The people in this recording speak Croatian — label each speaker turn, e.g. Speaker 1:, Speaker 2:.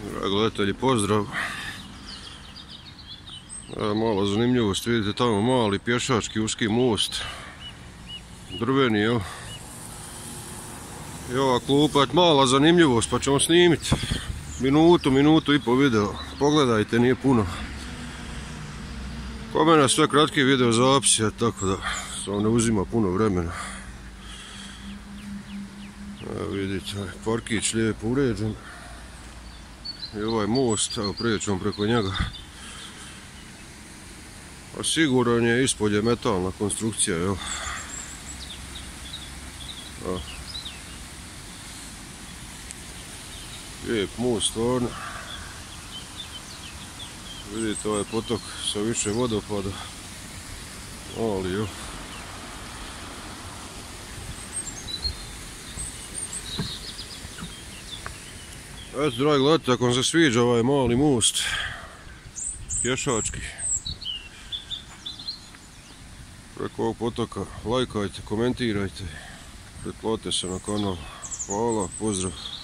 Speaker 1: Gledatelji, pozdrav. Malo zanimljivost, vidite tamo mali pješački uski most. Drveni, jel? I ova klupa, mala zanimljivost, pa ćemo snimiti. Minutu i po video. Pogledajte, nije puno. Kod mene sve kratki video zapisi, tako da se ne uzima puno vremena. Evo vidite, parkić lijepo uređen. I ovaj most, evo prijećemo preko njega. A siguran je, ispod je metalna konstrukcija, jel? Lijep most, stvarno. Vidite ovaj potok sa više vodopada. Mali, jel? Eto, dragi gledatelji, ako vam se sviđa ovaj mali most, pješački, preko ovog potoka, lajkajte, komentirajte, pretplatite se na kanal. Hvala, pozdrav.